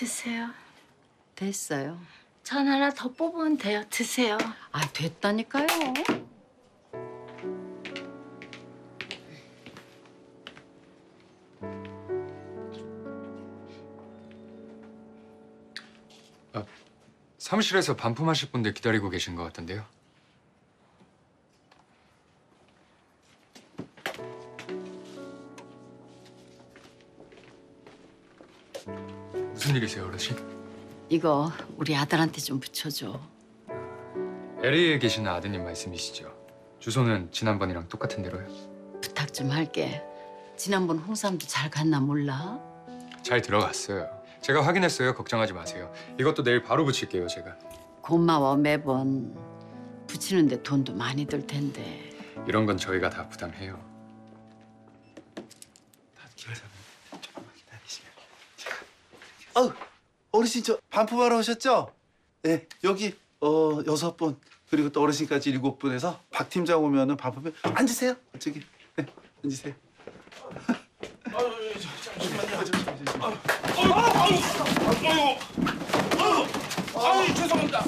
드세요. 됐어요. 전 하나 더 뽑으면 돼요. 드세요. 아, 됐다니까요. 사무실에서 반품하실 분들 기다리고 계신 것 같던데요. 무슨 일이세요, 어르신? 이거 우리 아들한테 좀 붙여줘. LA에 계시는 아드님 말씀이시죠? 주소는 지난번이랑 똑같은 대로요. 부탁 좀 할게. 지난번 홍삼도 잘 갔나 몰라? 잘 들어갔어요. 제가 확인했어요. 걱정하지 마세요. 이것도 내일 바로 붙일게요, 제가. 고마워. 매번 붙이는데 돈도 많이 들 텐데. 이런 건 저희가 다 부담해요. 조금만 기다리시면. 아우, 어르신 저 반품하러 오셨죠? 네, 여기 6분 그리고 또 어르신까지 7분에서 박 팀장 오면은 반품해. 앉으세요. 저기. 네, 앉으세요. 아유, 죄송합니다.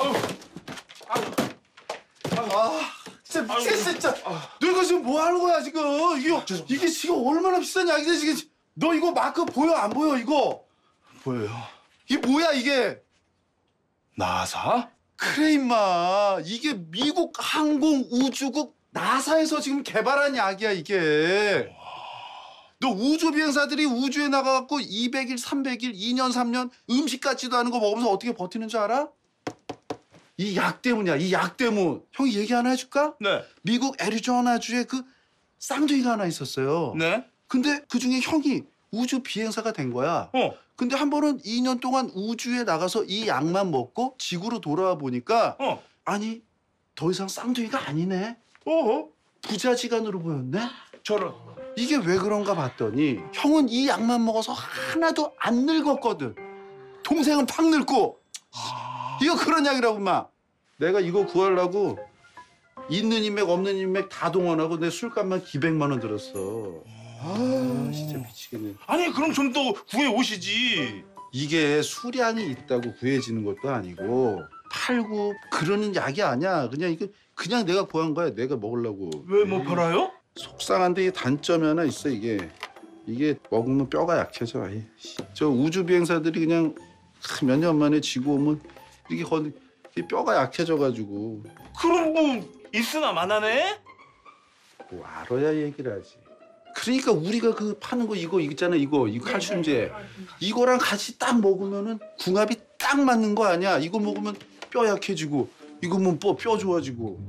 진짜 미치겠어, 진짜. 너 이거 지금 뭐 하는 거야, 지금? 이게 지금 얼마나 비싼 약이야, 지금. 너 이거 마크 보여, 안 보여, 이거? 보여요. 이게 뭐야, 이게? 나사? 그래, 임마. 이게 미국 항공우주국 나사에서 지금 개발한 약이야, 이게. 너 우주 비행사들이 우주에 나가갖고 200일, 300일, 2년, 3년 음식 같지도 않은 거 먹으면서 어떻게 버티는 줄 알아? 이 약 때문이야, 이 약 때문. 형이 얘기 하나 해줄까? 네. 미국 애리조나주에 그 쌍둥이가 하나 있었어요. 네? 근데 그중에 형이 우주 비행사가 된 거야. 근데 한 번은 2년 동안 우주에 나가서 이 약만 먹고 지구로 돌아와 보니까 아니, 더 이상 쌍둥이가 아니네. 부자지간으로 보였네. 저런. 이게 왜 그런가 봤더니 형은 이 약만 먹어서 하나도 안 늙었거든. 동생은 팍 늙고. 이거 그런 약이라고, 인마. 내가 이거 구하려고 있는 인맥 없는 인맥 다 동원하고 내 술값만 기백만 원 들었어. 진짜 미치겠네. 아니, 그럼 좀 더 구해 오시지. 이게 수량이 있다고 구해지는 것도 아니고 팔고 그러는 약이 아니야. 그냥 이거 그냥 내가 구한 거야. 내가 먹으려고. 왜 못 팔아요? 속상한데 이 단점이 하나 있어. 이게 먹으면 뼈가 약해져. 아예. 저 우주 비행사들이 그냥 몇 년 만에 지구 오면 이게 뼈가 약해져가지고. 그럼 뭐 있으나 마나네? 뭐 알아야 얘기를 하지. 그러니까 우리가 그 파는 거 이거 있잖아. 이거 칼슘제. 이거랑 같이 딱 먹으면은 궁합이 딱 맞는 거 아니야. 이거 먹으면 뼈 약해지고 이거 먹으면 뼈 좋아지고.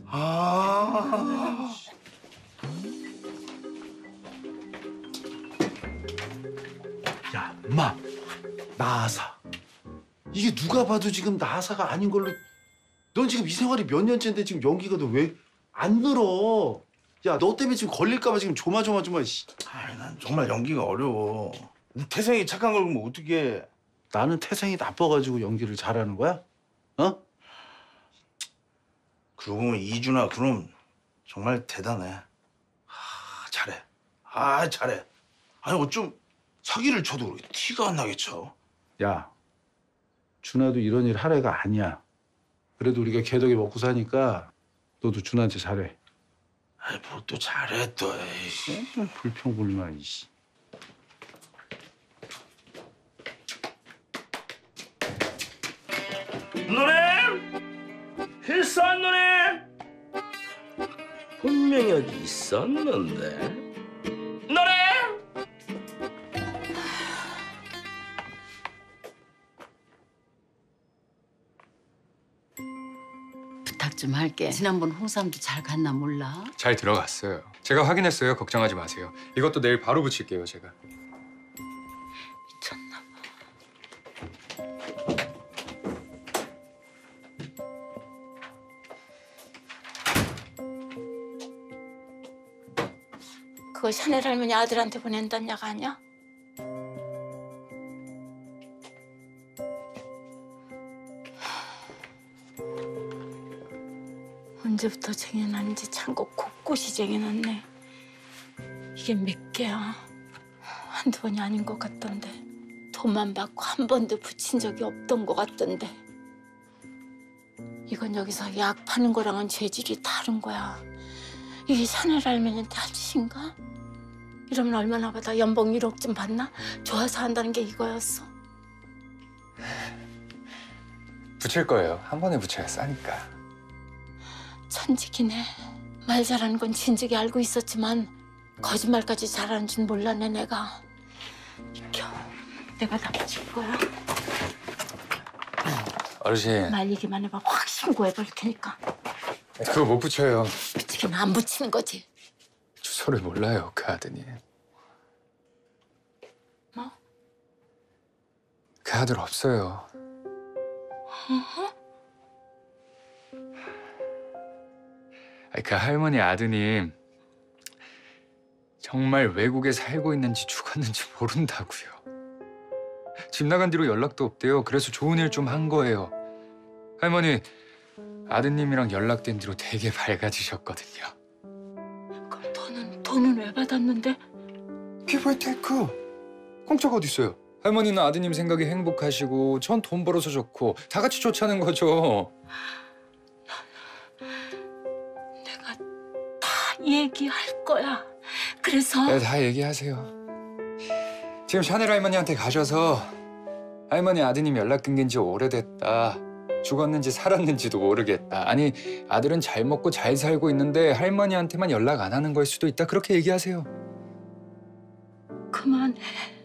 야, 엄마. 나사. 이게 누가 봐도 지금 나사가 아닌 걸로. 넌 지금 이 생활이 몇 년째인데 지금 연기가 너 왜 안 늘어? 야, 너 때문에 지금 걸릴까 봐 지금 조마조마. 아이, 난 정말 연기가 어려워. 태생이 착한 걸 보면 어떡해. 나는 태생이 나빠가지고 연기를 잘하는 거야? 어? 그러고 보면 이준아, 그럼 정말 대단해. 잘해. 잘해. 아니, 어쩜 사기를 쳐도 그렇게 티가 안 나게 쳐. 야, 준아도 이런 일 할 애가 아니야. 그래도 우리가 개덕에 먹고 사니까 너도 준아한테 잘해. 아이, 뭐 또 잘해 또. 에이씨. 불평불만, 이씨. 누님! 필수한 누님! 분명히 여기 있었는데. 누님! 부탁 좀 할게. 지난번 홍삼도 잘 갔나 몰라? 잘 들어갔어요. 제가 확인했어요. 걱정하지 마세요. 이것도 내일 바로 붙일게요, 제가. 미쳤나 봐. 그거 샤넬 할머니 아들한테 보낸다는 약 아니야? 언제부터 쟁여놨는지 창고 곳곳이 쟁여놨네. 이게 몇 개야? 한두 번이 아닌 것 같던데. 돈만 받고 한 번도 붙인 적이 없던 것 같던데. 이건 여기서 약 파는 거랑은 재질이 다른 거야. 이게 샤넬 할머니한테 할 짓인가? 이러면 얼마나 받아? 연봉 1억쯤 받나? 좋아서 한다는 게 이거였어. 붙일 거예요. 한 번에 붙여야 싸니까. 천직이네. 말 잘하는 건 진즉에 알고 있었지만 거짓말까지 잘하는 줄 몰랐네 내가. 비켜. 내가 다 붙일 거야. 어르신, 말리기만 해봐. 확 신고해버릴 테니까. 그거 못 붙여요. 붙이긴 안 붙이는 거지. 주소를 몰라요, 그 아드님. 뭐? 그 아들 없어요. 아니, 그 할머니 아드님 정말 외국에 살고 있는지 죽었는지 모른다고요. 집 나간 뒤로 연락도 없대요. 그래서 좋은 일 좀 한 거예요. 할머니 아드님이랑 연락된 뒤로 되게 밝아지셨거든요. 그럼 돈은 왜 받았는데? 기브앤 테이크. 공짜가 어디 있어요? 할머니는 아드님 생각이 행복하시고 전 돈 벌어서 좋고 다 같이 좋자는 거죠. 내가 다 얘기할 거야. 그래서 네, 다 얘기하세요. 지금 샤넬 할머니한테 가셔서 할머니 아드님 연락 끊긴 지 오래됐다. 죽었는지 살았는지도 모르겠다. 아니 아들은 잘 먹고 잘 살고 있는데 할머니한테만 연락 안 하는 거일 수도 있다. 그렇게 얘기하세요. 그만해.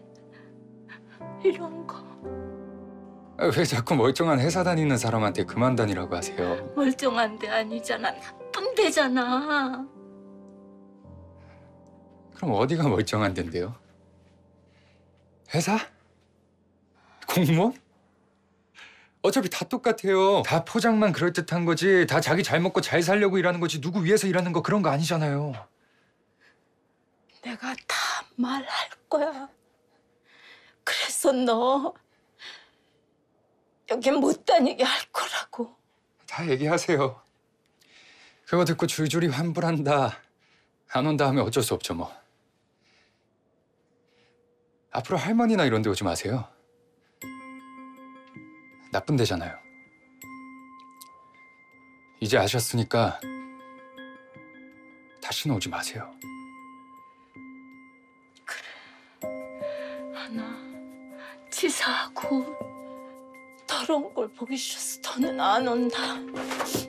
이런 거. 왜 자꾸 멀쩡한 회사 다니는 사람한테 그만 다니라고 하세요? 멀쩡한 데 아니잖아. 나쁜 데잖아. 그럼 어디가 멀쩡한 데인데요? 회사? 공무원? 어차피 다 똑같아요. 다 포장만 그럴듯한 거지. 다 자기 잘 먹고 잘 살려고 일하는 거지. 누구 위해서 일하는 거 그런 거 아니잖아요. 내가 다 말할 거야. 그래서 너 여기 못 다니게 할 거라고. 다 얘기하세요. 그거 듣고 줄줄이 환불한다. 안 온다 하면 어쩔 수 없죠 뭐. 앞으로 할머니나 이런 데 오지 마세요. 나쁜 데잖아요. 이제 아셨으니까 다시는 오지 마세요. 하나 치사하고 더러운 걸 보기 싫어서 더는 안 온다.